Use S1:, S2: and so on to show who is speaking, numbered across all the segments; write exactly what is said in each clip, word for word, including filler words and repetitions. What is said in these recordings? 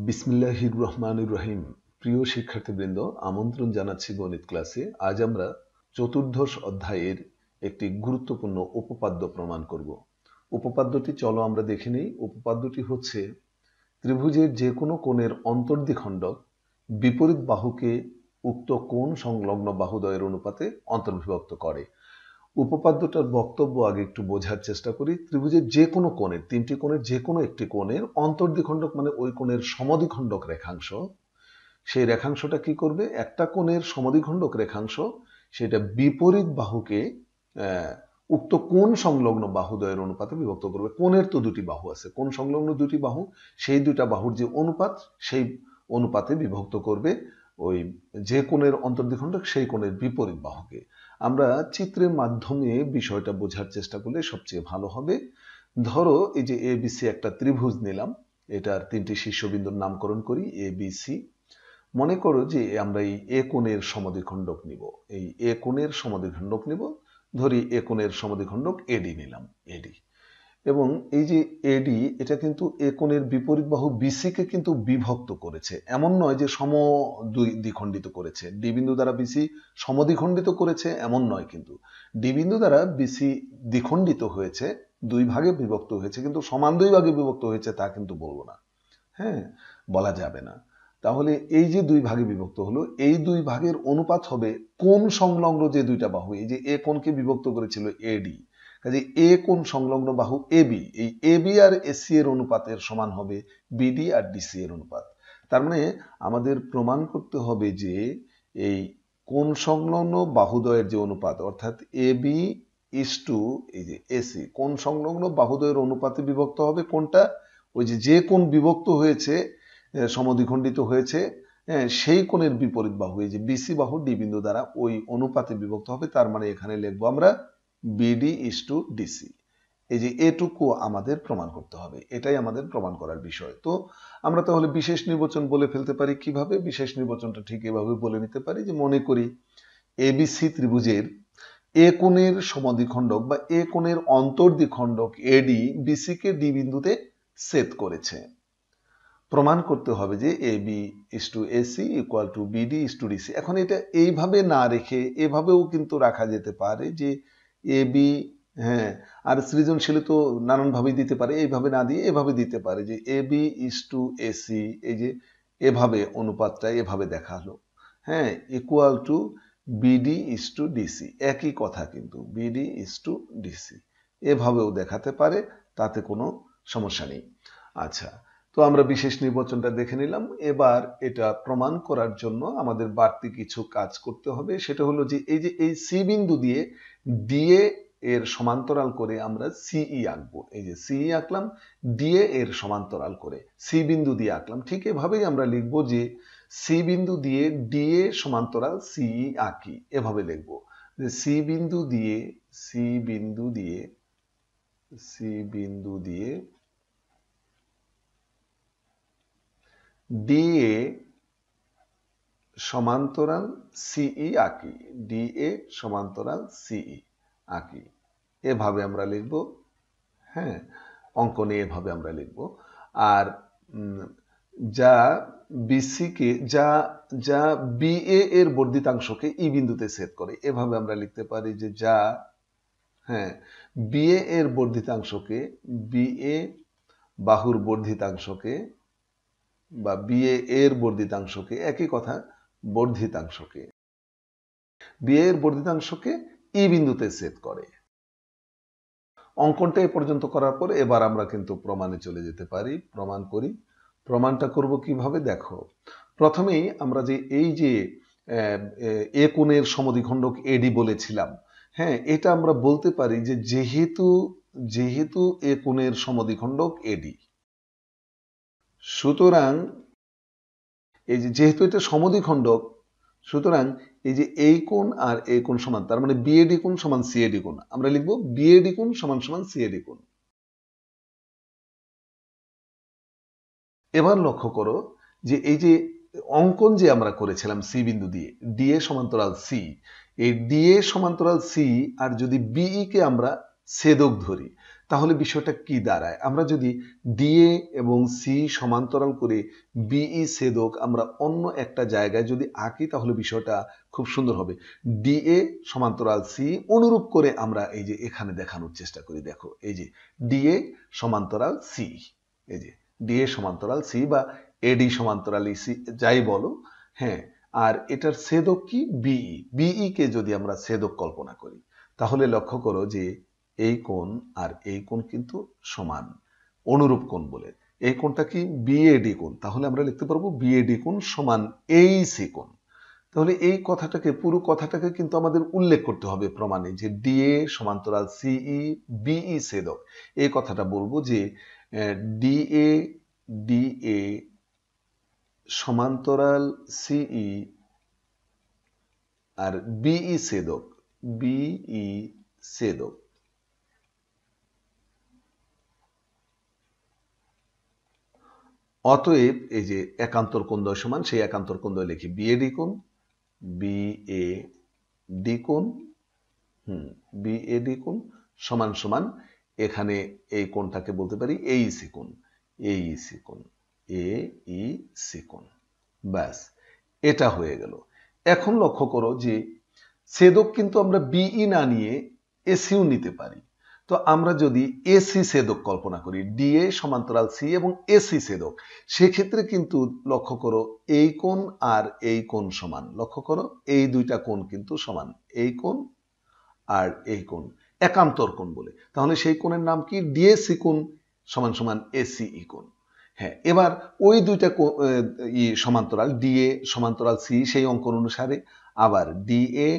S1: বিসমিল্লাহির রহমানির রহিম। প্রিয় শিক্ষার্থীবৃন্দ, আমন্ত্রণ জানাচ্ছি গণিত ক্লাসে। আজ আমরা চতুর্দশ অধ্যায়ের একটি গুরুত্বপূর্ণ উপপাদ্য প্রমাণ করব। উপপাদ্যটি চলো আমরা দেখে নিই। উপপাদ্যটি হচ্ছে ত্রিভুজের যে কোনো কোণের অন্তর্দ্বিখণ্ডক বিপরীত বাহুকে উক্ত কোণ সংলগ্ন বাহুদ্বয়ের অনুপাতে অন্তর্বিভক্ত করে। উপপাদ্যটার বক্তব্য আগে একটু বোঝার চেষ্টা করি। ত্রিভুজের যে কোনো কোণের, তিনটি কোণের যে কোনো একটি কোণের অন্তর্দ্বিখণ্ডক মানে ওই কোণের সমদ্বিখণ্ডক রেখাংশ, সেই রেখাংশটা কি করবে? একটা কোণের সমদ্বিখণ্ডক রেখাংশ সেটা বিপরীত বাহুকে উক্ত কোণ সংলগ্ন বাহুদ্বয়ের অনুপাতে বিভক্ত করবে। কোণের তো দুটি বাহু আছে, কোণ সংলগ্ন দুটি বাহু, সেই দুটা বাহুর যে অনুপাত সেই অনুপাতে বিভক্ত করবে ওই যে কোণের অন্তর্দ্বিখণ্ডক সেই কোণের বিপরীত বাহুকে। আমরা চিত্রের মাধ্যমে বিষয়টা বোঝার চেষ্টা করলে সবচেয়ে ভালো হবে। ধরো এই যে এ বি সি একটা ত্রিভুজ নিলাম, এটার তিনটি শীর্ষবিন্দুর নামকরণ করি এ বি সি। মনে করো যে আমরা এই এ কোণের সমদ্বিখণ্ডক নিব, এই এ কোণের সমদ্বিখণ্ডক নিব, ধরি এ কোণের সমদ্বিখণ্ডক এডি নিলাম, এডি। এবং এই যে এডি, এটা কিন্তু এ কোণের বিপরীত বাহু বিসি কে কিন্তু বিভক্ত করেছে, এমন নয় যে সম দ্বিখণ্ডিত করেছে। ডি বিন্দু দ্বারা বিসি সমদ্বিখণ্ডিত করেছে এমন নয়, কিন্তু ডি বিন্দু দ্বারা বিসি দ্বিখণ্ডিত হয়েছে, দুই ভাগে বিভক্ত হয়েছে, কিন্তু সমান দুই ভাগে বিভক্ত হয়েছে তা কিন্তু বলবো না, হ্যাঁ, বলা যাবে না। তাহলে এই যে দুই ভাগে বিভক্ত হলো, এই দুই ভাগের অনুপাত হবে কোণ সংলগ্ন যে দুইটা বাহু, এই যে এ কোণকে বিভক্ত করেছিল এডি, কাজে এ কোণ সংলগ্ন বাহু এবি, এই এবি আর এসি এর অনুপাতের সমান হবে বিডি আর ডিসি এর অনুপাত। তার মানে আমাদের প্রমাণ করতে হবে যে এই কোণ সংলগ্ন বাহুদ্বয়ের যে অনুপাত, অর্থাৎ এবি ইস টু এই যে এসি, কোণ সংলগ্ন বাহুদ্বয়ের অনুপাতে বিভক্ত হবে কোনটা? ওই যে যে কোণ বিভক্ত হয়েছে, সমদ্বিখণ্ডিত হয়েছে, সেই কোণের বিপরীত বাহু, এই যে বিসি বাহু ডি বিন্দু দ্বারা ওই অনুপাতে বিভক্ত হবে। তার মানে এখানে লিখবো আমরা বিডি ইস টু ডিসি। এই যে এটুকু আমাদের প্রমাণ করতে হবে, এটাই আমাদের প্রমাণ করার বিষয়। তো আমরা তাহলে বিশেষ নির্বাচন বলে ফেলতে পারি। কিভাবে বিশেষ নির্বাচনটা? ঠিক এভাবে বলে নিতে পারি যে মনে করি এবিসি ত্রিভুজের এ কোণের সমদ্বিখণ্ডক বা এ কোণের অন্তর্দ্বিখণ্ডক এডি বিসি কে ডি বিন্দুতে ছেদ করেছে। প্রমাণ করতে হবে যে AB is to AC equal to BD is to DC. এখন এটা এইভাবে না রেখে এভাবেও কিন্তু রাখা যেতে পারে যে এবি, হ্যাঁ, আর সৃজনশীল তো নানানভাবে দিতে পারে, এইভাবে না দিয়ে এভাবে দিতে পারে যে এবি ইস টু এসি, এই যে এভাবে অনুপাতটা এভাবে দেখালো, হ্যাঁ, equal to BD is to DC. একই কথা কিন্তু, বিডি ইস টু ডিসি এভাবেও দেখাতে পারে, তাতে কোনো সমস্যা নেই। আচ্ছা, তো আমরা বিশেষ নির্বাচনটা দেখে নিলাম। এবার এটা প্রমাণ করার জন্য আমাদের বাড়তি কিছু কাজ করতে হবে। সেটা হলো যে এই যে এই সি বিন্দু দিয়ে ডিএ এর সমান্তরাল করে আমরা সিই আঁকবো। এই যে সিই আঁকলাম, ডিএ এর সমান্তরাল করে সি বিন্দু দিয়ে আঁকলাম। ঠিক এভাবেই আমরা লিখবো যে সি বিন্দু দিয়ে ডিএ সমান্তরাল সিই আঁকি, এভাবে লিখবো যে সি বিন্দু দিয়ে সি বিন্দু দিয়ে সি বিন্দু দিয়ে ডিএ সমান্তরাল সিই আঁকি, ডিএ সমান্তরাল সিই আঁকি, এভাবে আমরা লিখব, হ্যাঁ, অঙ্কনে এভাবে আমরা লিখব। আর যা বিসি কে যা যা বিএ এর বর্ধিতাংশকে ই বিন্দুতে ছেদ করে, এভাবে আমরা লিখতে পারি যে যা, হ্যাঁ, বিএ এর বর্ধিতাংশকে, বিএ বাহুর বর্ধিতাংশকে বা বিএ এর বর্ধিতাংশকে, একই কথা, বর্ধিতাংশকে, বিএ এর বর্ধিতাংশকে ই বিন্দুতে ছেদ করে। অঙ্কনটা এ পর্যন্ত করার পর এবার আমরা কিন্তু প্রমাণে চলে যেতে পারি। প্রমাণ করি। প্রমাণটা করব কিভাবে? দেখো, প্রথমেই আমরা যে এই যে এ কোণের সমদ্বিখণ্ডক এডি বলেছিলাম, হ্যাঁ, এটা আমরা বলতে পারি যে যেহেতু যেহেতু এ কোণের সমদ্বিখণ্ডক এডি, সুতরাং এই যে যেহেতু এটা সমদ্বিখণ্ডক, সুতরাং এই যে এই কোণ আর এই কোণ সমান, তার মানে বিএডি কোণ সমান সিএডি কোণ। আমরা লিখব বিএডি কোণ সমান সমান সিএডি কোণ। এবার লক্ষ্য করো যে এই যে অঙ্কন যে আমরা করেছিলাম সি বিন্দু দিয়ে ডিএ সমান্তরাল সি, এই ডিএ সমান্তরাল সি আর যদি বিই কে আমরা ছেদক ধরি, তাহলে বিষয়টা কি দাঁড়ায়? আমরা যদি ডিএ এবং সি সমান্তরাল করে বিই ছেদক আমরা অন্য একটা জায়গায় যদি আঁকি তাহলে বিষয়টা খুব সুন্দর হবে। ডিএ সমান্তরাল সি অনুরূপ করে আমরা এই যে এখানে দেখানোর চেষ্টা করি। দেখো এই যে ডিএ সমান্তরাল সি, এই যে ডিএ সমান্তরাল সি বা এডি সমান্তরাল সি যাই বলো, হ্যাঁ। আর এটার ছেদক কি? বিই। বিই কে যদি আমরা ছেদক কল্পনা করি তাহলে লক্ষ্য করো যে এই কোণ আর এই কোণ কিন্তু সমান, অনুরূপ কোণ বলে। এই কোণটা কি? বিএডি কোণ। তাহলে আমরা লিখতে পারবো বিএডি কোণ সমান এইসি কোণ। তাহলে এই কথাটাকে, পুরো কথাটাকে কিন্তু আমাদের উল্লেখ করতে হবে প্রমাণে, যে ডিএ সমান্তরাল সিই বিই ছেদক। এই কথাটা বলবো যে ডিএ ডিএ সমান্তরাল সিই আর বিই ছেদক, বিই ছেদক। অতএব এই যে একান্তর কোণদ্বয় সমান, সেই একান্তর কোণদ্বয় লিখি বিএডি কোণ, বিএডি কোণ, হুম বিএডি কোণ সমান সমান এখানে এই কোণটাকে বলতে পারি এইসি কোণ, এইসি কোণ, এইসি কোণ। ব্যাস, এটা হয়ে গেল। এখন লক্ষ্য করো যে ছেদক কিন্তু আমরা বিই না নিয়ে এসিও নিতে পারি। তো আমরা যদি এসি ছেদক কল্পনা করি, ডিএ সমান্তরাল সি এবং এসি ছেদক, সেক্ষেত্রে কিন্তু লক্ষ্য করো এই কোণ আর এই কোণ সমান। লক্ষ্য করো এই দুইটা কোণ কিন্তু সমান, এই কোণ আর এই কোণ একান্তর কোণ বলে। তাহলে সেই কোণের নাম কি? ডিএসি কোণ সমান সমান এসিই কোণ। হ্যাঁ, এবার ওই দুইটা সমান্তরাল, ডিএ সমান্তরাল সি সেই অঙ্কন অনুসারে, আবার ডিএ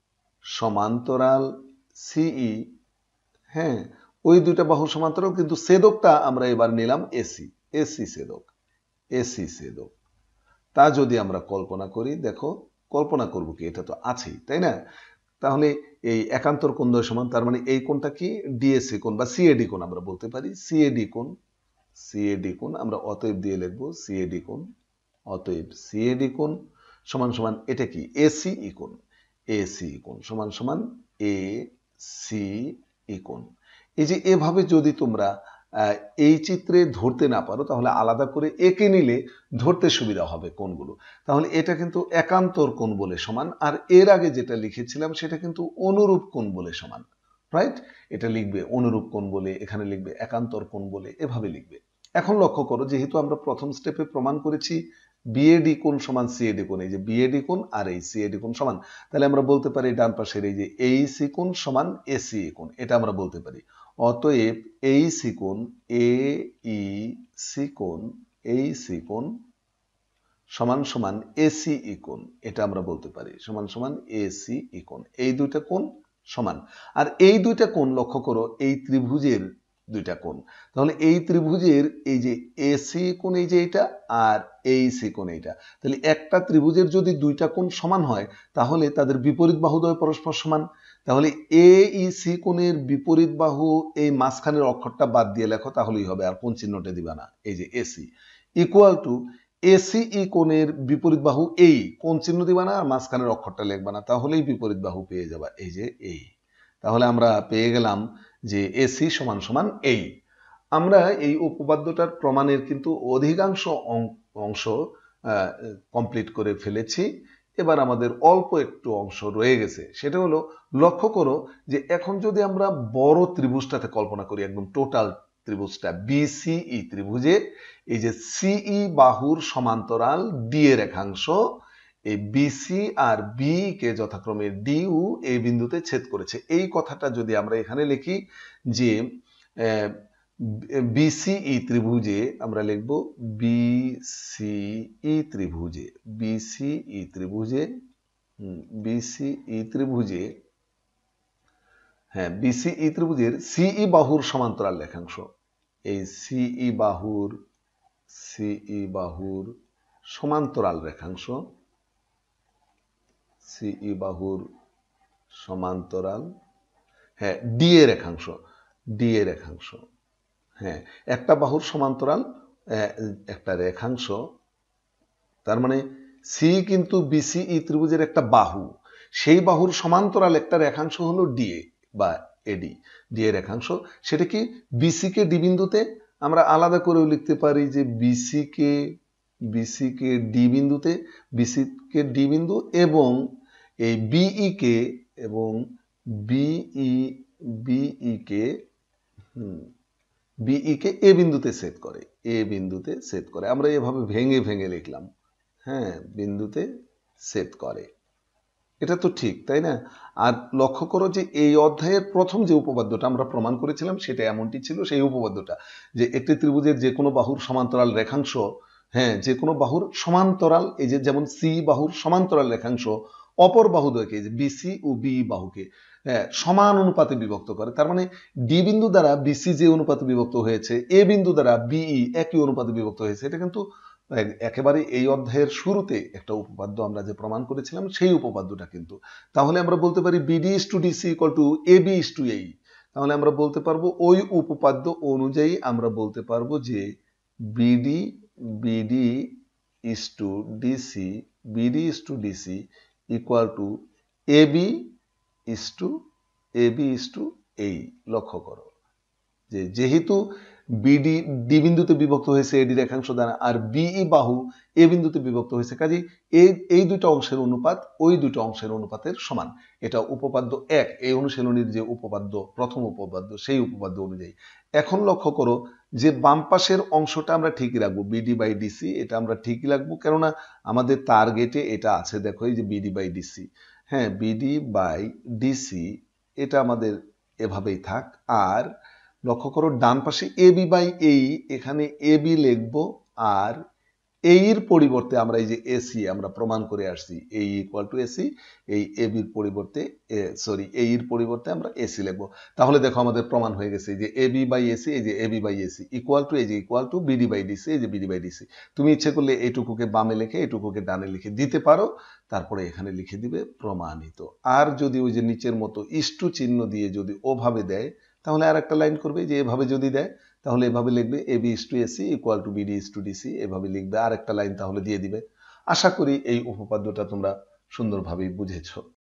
S1: সমান্তরাল সিই, হ্যাঁ ওই দুইটা বাহু সমান্তরাল, কিন্তু ছেদকটা আমরা এবার নিলাম এসি, এসি ছেদক, এসি ছেদক। তা যদি আমরা কল্পনা করি, দেখো কল্পনা করব কি, এটা তো আছেই, তাই না? তাহলে এই একান্তর কোণদ্বয় সমান, তার মানে এই কোণটা কি? ডিএসি কোণ বা সিএডি কোণ আমরা বলতে পারি, সিএডি কোণ, সিএডি কোণ আমরা অতএব দিয়ে লিখবো সিএডি কোণ, অতএব সিএডি কোণ সমান সমান এটা কি? এসিই কোণ, এসি কোণ সমান সমান এ সি ই কোণ। এই যে এভাবে যদি তোমরা এই চিত্রে ধরতে না পারো তাহলে আলাদা করে এঁকে নিলে ধরতে সুবিধা হবে কোণগুলো। তাহলে এটা কিন্তু একান্তর কোণ বলে সমান, আর এর আগে যেটা লিখেছিলাম সেটা কিন্তু অনুরূপ কোণ বলে সমান, রাইট? এটা লিখবে অনুরূপ কোণ বলে, এখানে লিখবে একান্তর কোণ বলে, এভাবে লিখবে। এখন লক্ষ্য করো, যেহেতু আমরা প্রথম স্টেপে প্রমাণ করেছি বিএডি কোণ সমান সিএডি কোণ, এই যে বিএডি কোণ আর এই সিএডি কোণ সমান, তাহলে আমরা বলতে পারি ডান পাশের এই যে এইসি কোণ সমান এসি কোণ, এটা আমরা বলতে পারি। অতএব এইসি কোণ, এ ই সি কোণ, এইসি কোণ সমান সমান এসি কোণ, এটা আমরা বলতে পারি সমান সমান এসি কোণ। এই দুইটা কোণ সমান, আর এই দুইটা কোণ লক্ষ্য করো এই ত্রিভুজের দুইটা কোণ। তাহলে এই ত্রিভুজের এই যে এসি কোণ এই যে এটা, আর এইসি কোণ এইটা, তাহলে একটা ত্রিভুজের যদি দুইটা কোণ সমান হয় তাহলে তাদের বিপরীত বাহুদ্বয় পরস্পর সমান। তাহলে এ ই সি কোণের বিপরীত বাহু এই মাঝখানের অক্ষরটা বাদ দিয়ে লেখো তাহলেই হবে, আর কোণ চিহ্নটা দিবা না। এই যে এসি ইকুয়াল টু এসিই কোণের বিপরীত বাহু এই, কোণ চিহ্ন দিবা না আর মাঝখানের অক্ষরটা লিখবা না, তাহলেই বিপরীত বাহু পেয়ে যাবা, এই যে এই। তাহলে আমরা পেয়ে গেলাম যে এসি সমান সমান এই। আমরা এই উপপাদ্যটার প্রমাণের কিন্তু অধিকাংশ অংশ কমপ্লিট করে ফেলেছি। এবার আমাদের অল্প একটু অংশ রয়ে গেছে, সেটা হলো লক্ষ্য করো যে এখন যদি আমরা বড় ত্রিভুজটাতে কল্পনা করি, একদম টোটাল ত্রিভুজটা বিসিই ত্রিভুজে এই যে সিই বাহুর সমান্তরাল ডি এর রেখাংশ, এই বিসি আর বি কে যথাক্রমে ডিউ এই বিন্দুতে ছেদ করেছে। এই কথাটা যদি আমরা এখানে লিখি যে বিসিই ত্রিভুজে, আমরা লিখব বিসিই ত্রিভুজে, বিসিই ত্রিভুজে, বিসিই ত্রিভুজে, হ্যাঁ বিসিই ত্রিভুজের সিই বাহুর সমান্তরাল রেখাংশ, এই সিই বাহুর, সিই বাহুর সমান্তরাল রেখাংশ, সিই বাহুর সমান্তরাল, হ্যাঁ ডি এর রেখাংশ, ডি এর রেখাংশ, হ্যাঁ একটা বাহুর সমান্তরাল একটা রেখাংশ, তার মানে সি কিন্তু বিসিই ত্রিভুজের একটা বাহু, সেই বাহুর সমান্তরাল একটা রেখাংশ হলো ডিএ বা এডি, ডি এর রেখাংশ। সেটা কি বিসি কে ডি বিন্দুতে আমরা আলাদা করেও লিখতে পারি যে বিসি কে বিসি কে ডি বিন্দুতে, বিসি কে ডি বিন্দু এবং এই বিই কে এবং বিই বিই কে হুম বিই কে এ বিন্দুতে ছেদ করে, এ বিন্দুতে ছেদ করে। আমরা এভাবে ভেঙে ভেঙে লিখলাম, হ্যাঁ, বিন্দুতে ছেদ করে। এটা তো ঠিক, তাই না? আর লক্ষ্য করো যে এই অধ্যায়ের প্রথম যে উপপাদ্যটা আমরা প্রমাণ করেছিলাম সেটা এমনটি ছিল, সেই উপপাদ্যটা যে একটি ত্রিভুজের যে কোনো বাহুর সমান্তরাল রেখাংশ, হ্যাঁ, যে কোনো বাহুর সমান্তরাল, এই যে যেমন সি বাহুর সমান্তরাল রেখাংশ অপর বাহুদ্বয়কে, যে বিসি ও বি বাহুকে, হ্যাঁ, সমান অনুপাতে বিভক্ত করে। তার মানে ডি বিন্দু দ্বারা বিসি যে অনুপাতে বিভক্ত হয়েছে, এ বিন্দু দ্বারা বিই একই অনুপাতে বিভক্ত হয়েছে। এটা কিন্তু একেবারে এই অধ্যায়ের শুরুতে একটা উপপাদ্য আমরা যে প্রমাণ করেছিলাম সেই উপপাদ্যটা কিন্তু। তাহলে আমরা বলতে পারি BD is to DC equal to AB is to এই। তাহলে আমরা বলতে পারবো ওই উপপাদ্য অনুযায়ী আমরা বলতে পারবো যে BD BD is to DC BD is to DC equal to AB is to AB is to এই। লক্ষ্য করো যে যেহেতু বিডি ডি বিন্দুতে বিভক্ত হয়েছে এডি রেখাংশ দ্বারা, আর বিই বাহু এ বিন্দুতে বিভক্ত হয়েছে, কাজেই এই এই দুটো অংশের অনুপাত ওই দুটো অংশের অনুপাতের সমান। এটা উপপাদ্য এক, এই অনুশীলনীর যে উপপাদ্য, প্রথম উপপাদ্য, সেই উপপাদ্য অনুযায়ী। এখন লক্ষ্য করো যে বাম পাশের অংশটা আমরা ঠিকই রাখবো, বিডি বাই ডিসি, এটা আমরা ঠিকই রাখবো, কেননা আমাদের টার্গেটে এটা আছে। দেখো এই যে বিডি বাই ডিসি, হ্যাঁ, বিডি বাই ডিসি এটা আমাদের এভাবেই থাক। আর লক্ষ্য করো ডান পাশে এবি বাই এই, এখানে এবি লিখবো, আর এই এর পরিবর্তে আমরা এই যে এসি আমরা প্রমাণ করে আসছি, এই ইকুয়াল টু এসি, এই এবির পরিবর্তে সরি এই এর পরিবর্তে আমরা এসি লিখবো। তাহলে দেখো আমাদের প্রমাণ হয়ে গেছে যে এবি বাই এসি, এই যে AB by AC equal to এই যে equal to BD by DC, এই যে বিডি বাই ডিসি। তুমি ইচ্ছে করলে এইটুকুকে বামে লিখে এইটুকুকে ডানে লিখে দিতে পারো, তারপরে এখানে লিখে দিবে প্রমাণিত। আর যদি ওই যে নিচের মতো ইস্টু চিহ্ন দিয়ে যদি ওভাবে দেয়, তাহলে আর একটা লাইন করবে যে এভাবে যদি দেয় তাহলে এভাবে লিখবে AB is to AC equal to BD is to DC, এভাবে লিখবে, আর একটা লাইন তাহলে দিয়ে দিবে। আশা করি এই উপপাদ্যটা তোমরা সুন্দরভাবে বুঝেছো।